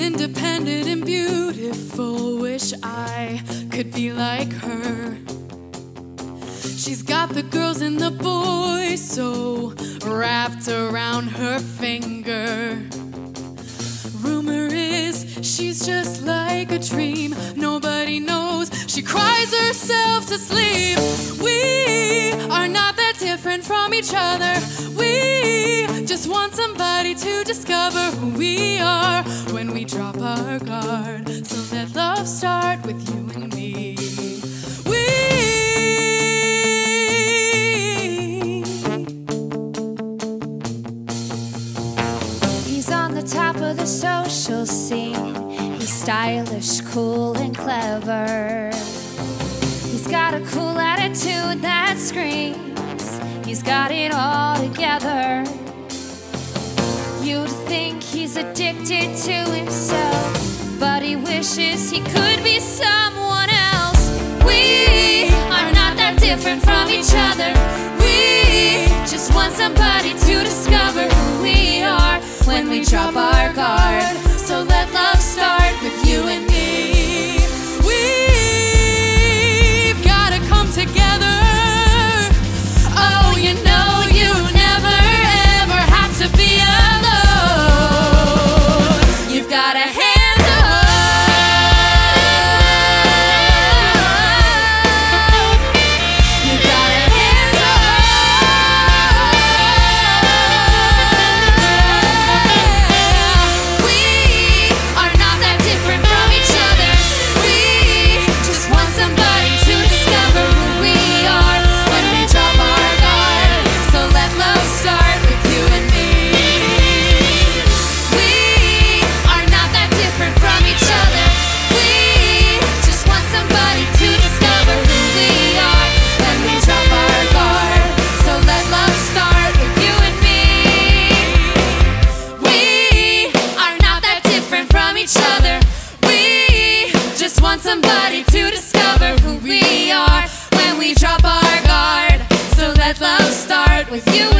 independent and beautiful. Wish I could be like her. She's got the girls and the boys so wrapped around her finger. Rumor is she's just like a dream. Nobody knows she cries herself to sleep. We are not that different from each other. We just want somebody to discover who we are when we drop our guard. So let love start with you and me. He's on the top of the social scene. He's stylish, cool, and clever. He's got a cool attitude that screams he's got it all together. You'd think he's addicted to himself, but he wishes he could be someone else. We are not that different from each other. We just want somebody to discover who we are when we drop our guard. So let love start with you and me. We've gotta come together. Oh, you know you never ever have to be alone. You've got a hand to hold. You've got a hand to hold. We are not that different from each other. We just want somebody to discover who we are when we drop our guard. So let love start with you and me. We are not that different from each other. We just want somebody to discover who we are when we drop our guard. So let love start with you and me. We are not that different from each other. We just want somebody to discover who we are when we drop our guard. So let love start with you